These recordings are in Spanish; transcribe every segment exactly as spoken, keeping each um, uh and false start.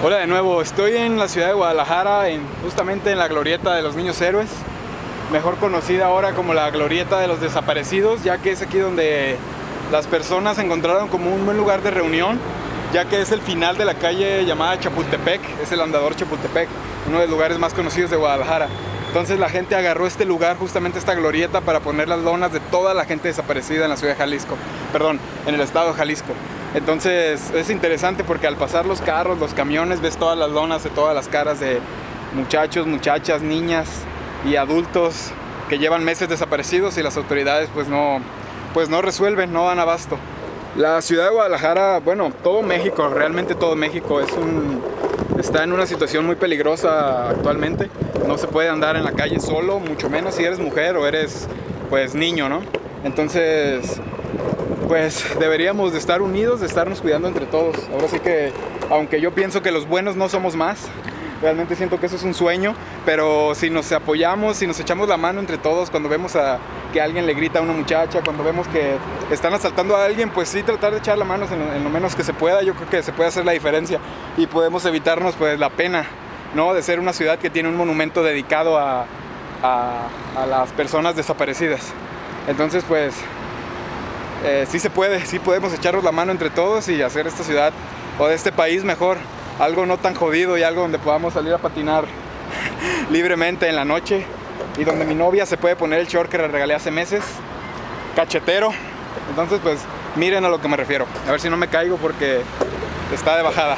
Hola de nuevo, estoy en la ciudad de Guadalajara, en, justamente en la glorieta de los Niños Héroes, mejor conocida ahora como la glorieta de los desaparecidos, ya que es aquí donde las personas encontraron como un buen lugar de reunión, ya que es el final de la calle llamada Chapultepec, es el Andador Chapultepec, uno de los lugares más conocidos de Guadalajara. Entonces la gente agarró este lugar, justamente esta glorieta, para poner las lonas de toda la gente desaparecida en la ciudad de Jalisco, perdón, en el estado de Jalisco. Entonces es interesante porque al pasar los carros, los camiones, ves todas las lonas de todas las caras de muchachos, muchachas, niñas y adultos que llevan meses desaparecidos y las autoridades pues no, pues no resuelven, no dan abasto. La ciudad de Guadalajara, bueno, todo México, realmente todo México es un, está en una situación muy peligrosa actualmente. No se puede andar en la calle solo, mucho menos si eres mujer o eres pues niño, ¿no? Entonces pues deberíamos de estar unidos, de estarnos cuidando entre todos. Ahora sí que, aunque yo pienso que los buenos no somos más, realmente siento que eso es un sueño, pero si nos apoyamos, si nos echamos la mano entre todos, cuando vemos a que alguien le grita a una muchacha, cuando vemos que están asaltando a alguien, pues sí tratar de echar la mano en, en lo menos que se pueda, yo creo que se puede hacer la diferencia y podemos evitarnos pues la pena, ¿no?, de ser una ciudad que tiene un monumento dedicado a, a, a las personas desaparecidas. Entonces pues Eh, sí se puede, sí podemos echarnos la mano entre todos y hacer esta ciudad o de este país mejor, algo no tan jodido y algo donde podamos salir a patinar libremente en la noche y donde mi novia se puede poner el short que le regalé hace meses, cachetero. Entonces pues miren a lo que me refiero, a ver si no me caigo porque está de bajada.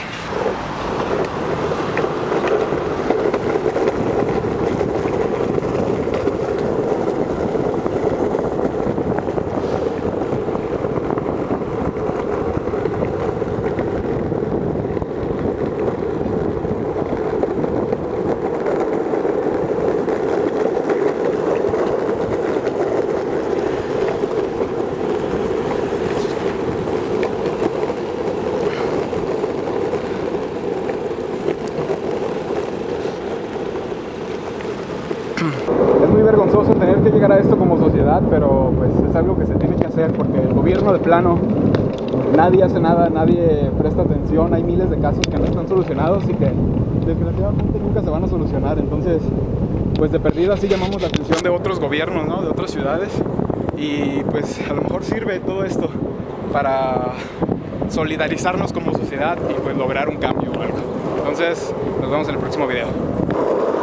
Es muy vergonzoso tener que llegar a esto como sociedad, pero pues es algo que se tiene que hacer porque el gobierno de plano, nadie hace nada, nadie presta atención, hay miles de casos que no están solucionados y que desgraciadamente nunca se van a solucionar. Entonces pues de perdida sí llamamos la atención de otros gobiernos, ¿no?, de otras ciudades, y pues a lo mejor sirve todo esto para solidarizarnos como sociedad y pues lograr un cambio o algo. Entonces nos vemos en el próximo video.